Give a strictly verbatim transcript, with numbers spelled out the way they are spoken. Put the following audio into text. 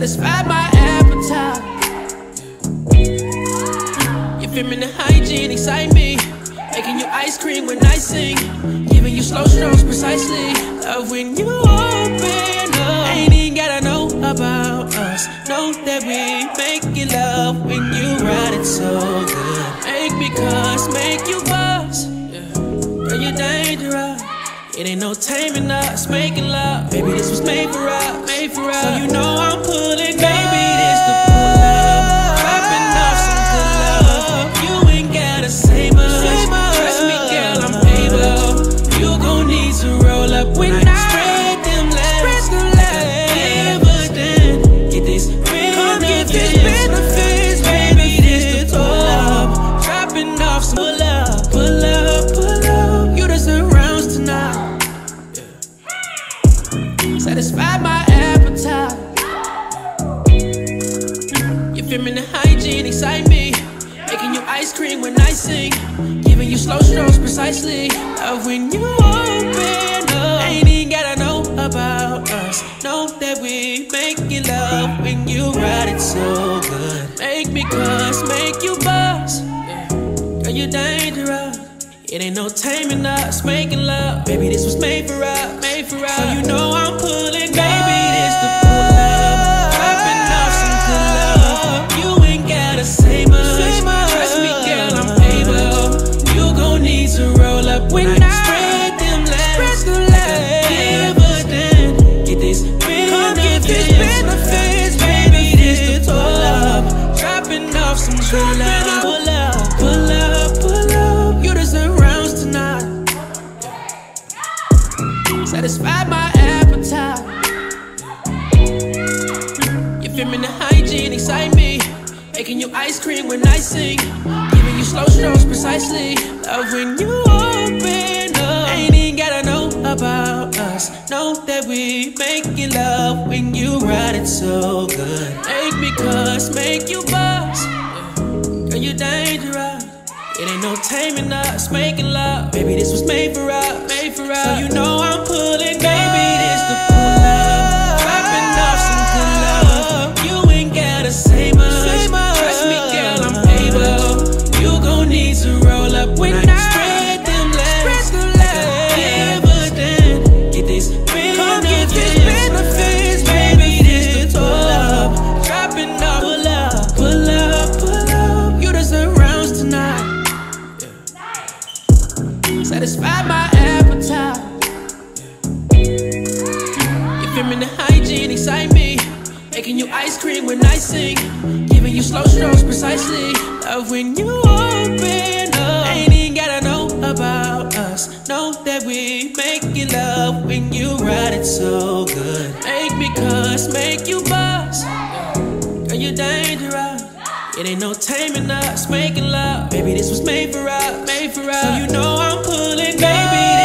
satisfy my appetite. Your feminine hygiene excite me, making you ice cream when I sing, giving you slow strokes precisely. Love when you open up. Ain't even gotta know about us. Know that we making love when you ride it so good. Make me cuss, make you buzz. Girl, you're dangerous. It ain't no taming us, making love. Baby, this was made for us, made for us. So you know I'm pulling, baby, this the pull up. Dropping off some good love. You ain't gotta say much. Trust me, girl, I'm able. You gon' need to roll up when I spread them legs. Like a dividend. Get this benefits, baby, this the pull up. Dropping off some pull up, pull up, pull up. You deserve rounds tonight. Satisfy my appetite. Your feminine hygiene excite me, making you ice cream when I sing, giving you slow strokes precisely. Love when you open up. Ain't even gotta know about us. Know that we making love when you ride it so good. Make me cuss, make you buzz. Girl, you're dangerous. It ain't no taming us, making love. Baby, this was made for us, made for us. So you know I'm pulling, baby, this the pull up. Dropping off some good love. You ain't gotta say much. Trust me, girl, I'm able. You gon' need to roll up when I spread them legs. Like a dividend. Get this benefits, baby, this the pull up. Dropping off some good love. Pull up, pull up, pull up. You deserve rounds tonight. Satisfy my appetite. Your feminine hygiene excite me, making you ice cream when I sing, giving you slow strokes precisely. Love when you open up. Ain't even gotta know about us. Know that we making love when you ride it so good. Make me cuss, make you buzz. Girl, you're dangerous. It ain't no taming us, making love. Baby, this was made for us, made for us. So you know I'm pulling, baby, this the pull up. Dropping off some good love. You ain't gotta say much. Trust me, girl, I'm able. You gon' need to roll up when I spread them legs. Like a dividend. Get this benefits, baby, this the pull up. Dropping off, pull up, pull up, pull up. You deserve rounds tonight. Satisfy my appetite. Your feminine hygiene excite me, making you ice cream when I sing, giving you slow strokes precisely. Love when you open up. Ain't even gotta know about us. Know that we making love when you ride it so good. Make me cuss, make you buzz. Girl, you're dangerous. It ain't no taming us, making love. Baby, this was made for us, made for us. So you know I'm pulling, baby.